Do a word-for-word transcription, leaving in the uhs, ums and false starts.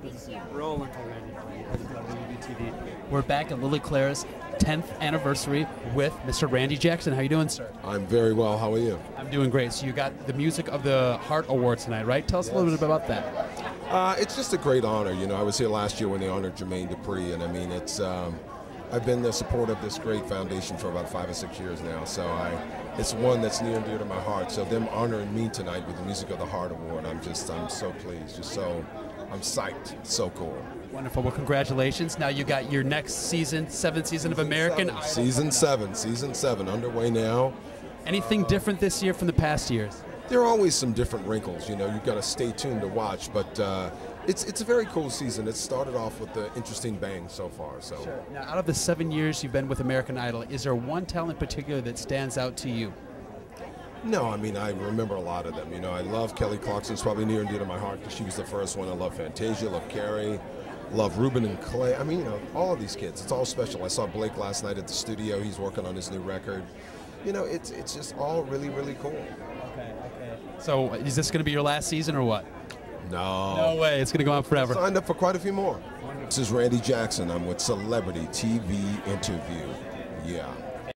Rolling already. T V. We're back at Lily Clara's tenth anniversary with Mister Randy Jackson. How you doing, sir? I'm very well. How are you? I'm doing great. So you got the Music of the Heart Award tonight, right? Tell us Yes. a little bit about that. Uh, it's just a great honor. You know, I was here last year when they honored Jermaine Dupri, and I mean, it's. Um, I've been the support of this great foundation for about five or six years now, so I, it's one that's near and dear to my heart. So them honoring me tonight with the Music of the Heart Award, I'm just, I'm so pleased, just so, I'm psyched. It's so cool. Wonderful. Well, congratulations. Now you got your next season, seventh season of American Idol. Season seven, season seven, underway now. Anything different this year from the past years? There are always some different wrinkles, you know, you've got to stay tuned to watch, but uh, it's it's a very cool season. It started off with the interesting bang so far. So. Sure. Now, out of the seven years you've been with American Idol, is there one talent in particular that stands out to you? No, I mean, I remember a lot of them. You know, I love Kelly Clarkson. It's probably near and dear to my heart because she was the first one. I love Fantasia, love Carrie, love Ruben and Clay. I mean, you know, all of these kids. It's all special. I saw Blake last night at the studio. He's working on his new record. You know, it's it's just all really, really cool. Okay, okay. So is this going to be your last season or what? No. No way. It's going to go on forever. Signed up for quite a few more. This is Randy Jackson. I'm with Celebrity T V Interview. Yeah.